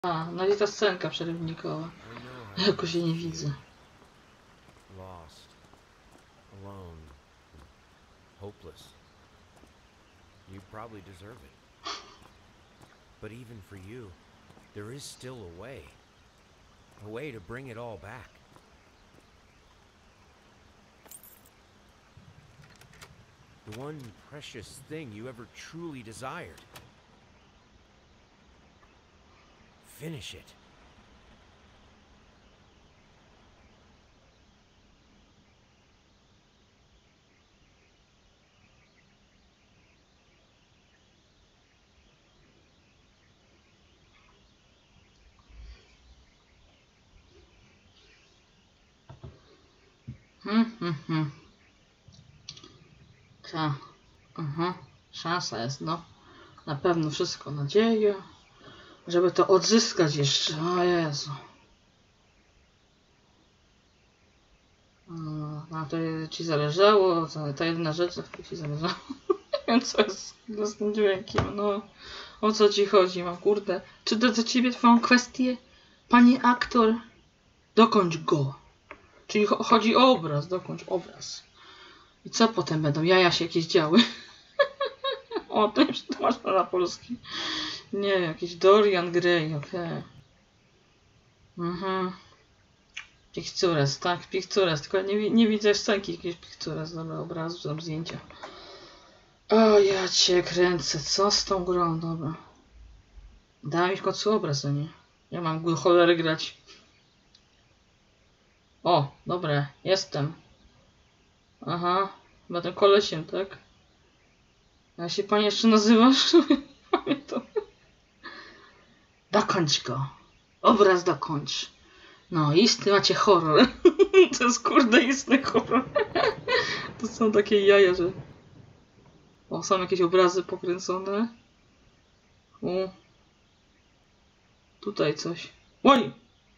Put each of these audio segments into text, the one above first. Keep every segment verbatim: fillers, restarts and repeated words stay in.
A, no i ta scenka przerywnikowa. Jakoś jej nie widzę. Lost, alone, hopeless. You probably deserve it. But even for you, there is still a way. A way to bring it all back. The one precious thing you ever truly desired. Finish it. Hmm, hmm, hmm. Ta. Aha. Szansa jest, no. Na pewno wszystko nadzieję, żeby to odzyskać jeszcze. O Jezu. No, na to ci zależało, to, ta jedna rzecz, na której ci zależało. Nie wiem, co jest z tym dźwiękiem, no. O co ci chodzi, mam kurde. Czy to do ciebie twoją kwestię, panie aktor? Dokończ go. Czyli cho chodzi o obraz, dokończ obraz. I co potem będą? Jaja się jakieś działy? O, to już to masz na polski. Nie, jakiś Dorian Gray, okej. Okay. Mhm. Pictures, tak, pictures. Tylko nie, nie widzę scenki jakieś pictures, dobra, obrazu, tam zdjęcia. O, ja cię kręcę, co z tą grą, dobra. Daj mi w końcu obraz, a nie? Ja mam go cholery grać. O, dobra, jestem. Aha, chyba tym kolesiem, tak? Jak się pani jeszcze nazywasz? Pamiętam. Dokończ go. Obraz dokończ. No, istny macie horror. To jest kurde istny horror. To są takie jaja, że... O, są jakieś obrazy pokręcone. O. Tutaj coś. Oj!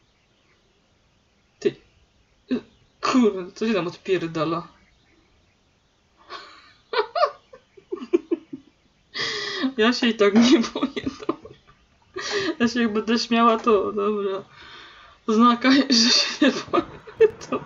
Ty... Kurde, co się tam odpierdala? Ja się i tak nie boję, dobra. Ja się jak będę śmiała, to dobra. Znaka, że się nie boję, to...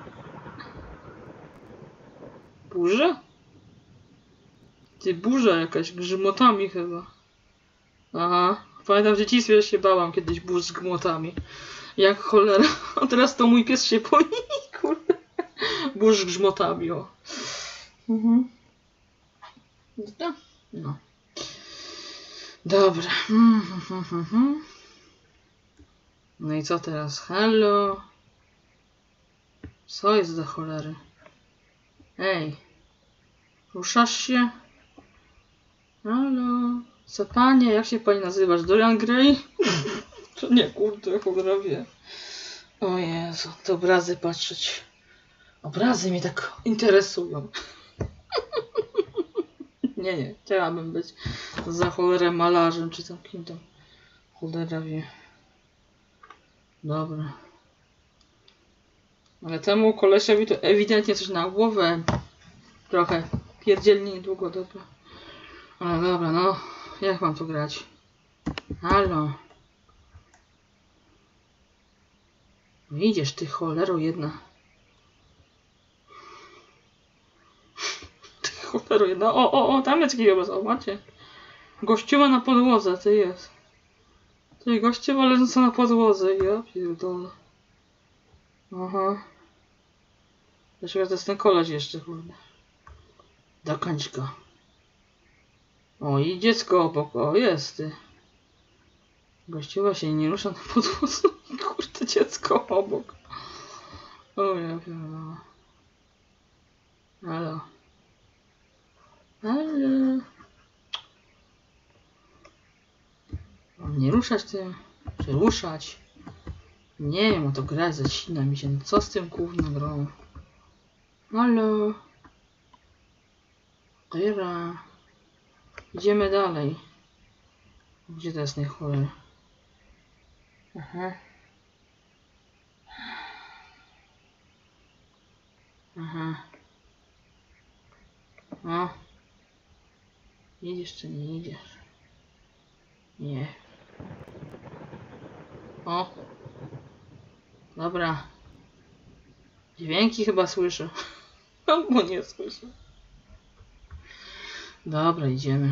Burza? Ty, burza jakaś, grzmotami chyba. Aha. Pamiętam, w dzieciństwie się bałam kiedyś burz z grzmotami. Jak cholera. A teraz to mój pies się boi, kurde. Burz z grzmotami, o. Mhm. No. Dobra. No i co teraz? Halo? Co jest za cholery? Ej. Ruszasz się? Halo? Co panie? Jak się pani nazywasz? Dorian Gray? To nie, kurde, cholera wie. O Jezu, te obrazy patrzeć. Obrazy mnie tak interesują. Nie, nie, chciałabym być za cholerę malarzem, czy tam kim tam. Cholera wie. Dobra. Ale temu kolesiowi to ewidentnie coś na głowę. Trochę pierdzielnie długo, dobra. Ale dobra, no. Jak mam tu grać? Halo. No idziesz ty cholero jedna. Ty cholero jedna. O, o, o, tam jest jakiś obraz. O, macie. Gościowa na podłodze, ty jest. Ty gościowa leżąca na podłodze. Ja pierdolę. Aha. Dlaczego to jest ten koleś jeszcze, kurde. Dokończ go. O, i dziecko obok. O, jest ty. Gościowa się nie rusza na podłodze. Kurde, dziecko obok. O, ja pierdolę. Halo. Halo. Mam nie ruszać tym? Czy ruszać? Nie wiem, o to grać, zacina mi się. No co z tym gównem grą? Halo. Dobra. Idziemy dalej. Gdzie to jest najcholery? Aha. Aha. O. Idziesz czy nie idziesz? Nie. O. Dobra. Dźwięki chyba słyszę. Albo nie słyszę. Dobra, idziemy.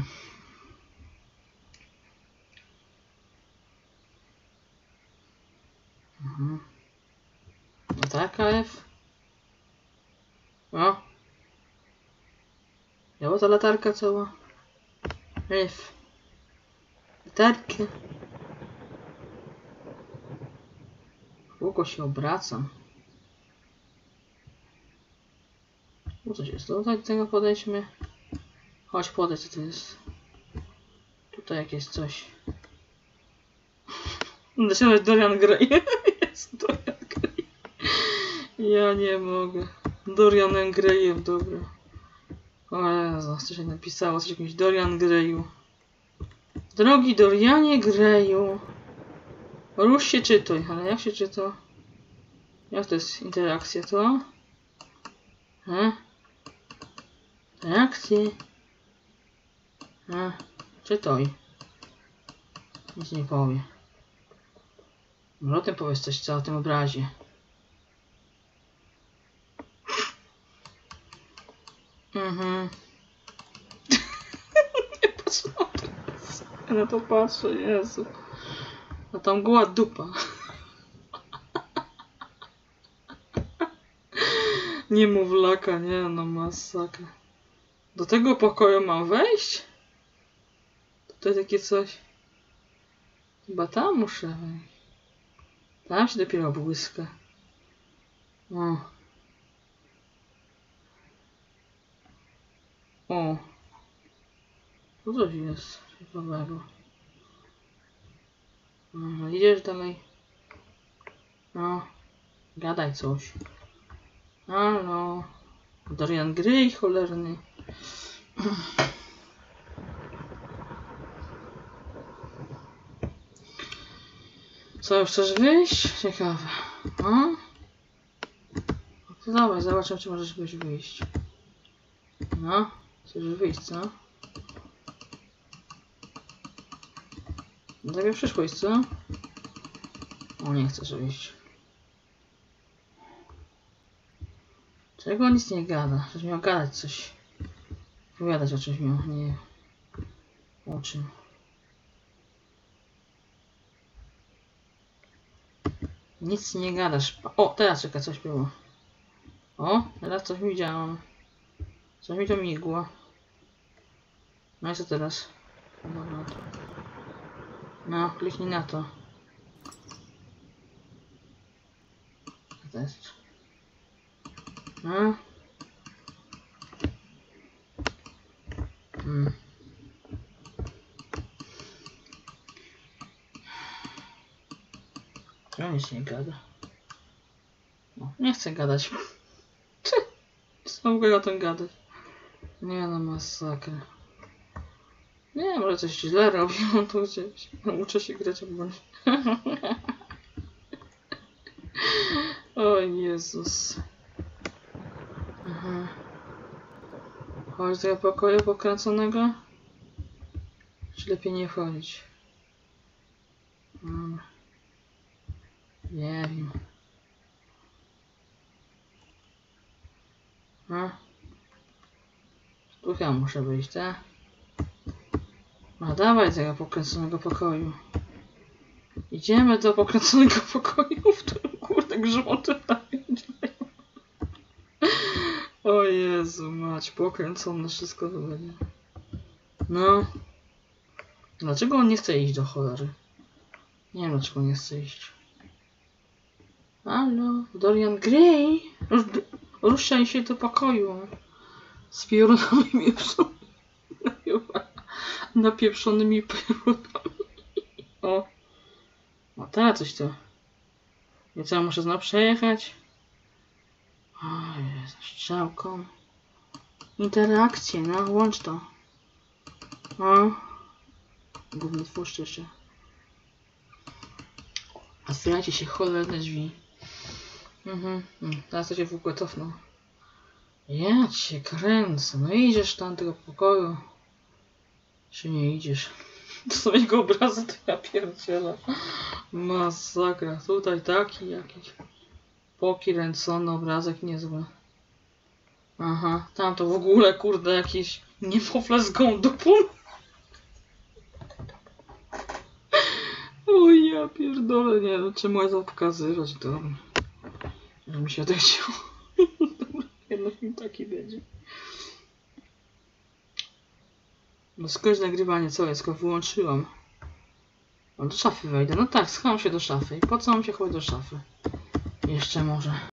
Mhm. Latarka F. O. Działa ta latarka cała. F. Latarkę. Długo się obracam. No coś jest tutaj, do tego podejdźmy. Chodź, podejdź, co to jest. Tutaj jakieś coś. Zaczynać Dorian Gray. Jest Dorian Gray. Ja nie mogę. Dorianem Grayem, dobra. O Jezu, co się napisało? Coś jakimś Dorian Grayu. Drogi Dorianie Grayu. Rusz się, czytuj. Ale jak się czyta? Jak to jest interakcja, to? He? Interakcje. He? Czytaj. Nic nie powie. Może o tym powiedz coś, co o tym obrazie. Mhm. Nie patrzę na to. Ja na to patrzę, Jezu. A tam goła dupa. Niemowlaka, nie no, masakra. Do tego pokoju mam wejść? Tutaj takie coś. Chyba tam muszę wejść. Tam się dopiero błyska. O. O. Tu coś jest ciekawego. Aha, idziesz dalej. No. Gadaj coś. Halo. Dorian Gray cholerny. Co, już chcesz wyjść? Ciekawe. No? No to dawaj, zobaczę, czy możesz być wyjść. No, chcesz wyjść, co? Do tego przyszłeś, co? O, nie chcesz wyjść. Czego nic nie gada? Żeś miał gadać coś. Opowiadać o czymś miał, nie o czym. Nic nie gadasz. O, teraz czeka, coś było. O, teraz coś widziałam. Coś mi to migło. No i co teraz? No, no, to. No, kliknij na to. Co to jest? No. Hmm. Ja nic nie gada. No, nie chcę gadać. Co mogę o tym gadać? Nie no, masakra. Nie, może coś źle robię, on to gdzieś. Uczę się grać albo nie. O Jezus. Aha. Chodź do tego pokoju pokręconego? Czy lepiej nie wchodzić? Hmm. Nie wiem. A? Tu chyba muszę wyjść, tak? No dawaj do tego pokręconego pokoju. Idziemy do pokręconego pokoju, w którym kurde grząty tam działają. O Jezu, mać, pokręcone wszystko to będzie. No. Dlaczego on nie chce iść do cholery? Nie wiem dlaczego nie chce iść. Halo, Dorian Gray? Ruszaj się do pokoju. Z piorunami napieprzonymi piorunami. O. No teraz coś tu. I co, muszę znowu przejechać? O Jezu, strzałką. Interakcje, no, łącz to. O. Gówno twórz jeszcze. Otwierajcie się cholerne drzwi. Mhm, mhm. Teraz to się w ogóle cofnął. Ja cię kręcę. No idziesz tam do tego pokoju. Czy nie idziesz? To są jego obrazy, to ja pierdzielę. Masakra. Tutaj taki jakiś pokręcony obrazek niezły. Aha, tam to w ogóle, kurde, jakiś niemowlę z gołą dupą. Oj, ja pierdolę, nie wiem, czemu ja to pokazywać, to że mi się odechciało. Dobra, jednak mi taki będzie. No skończ nagrywanie, co jest, go wyłączyłam. No do szafy wejdę, no tak, schowam się do szafy. I po co mam się chować do szafy? Jeszcze może.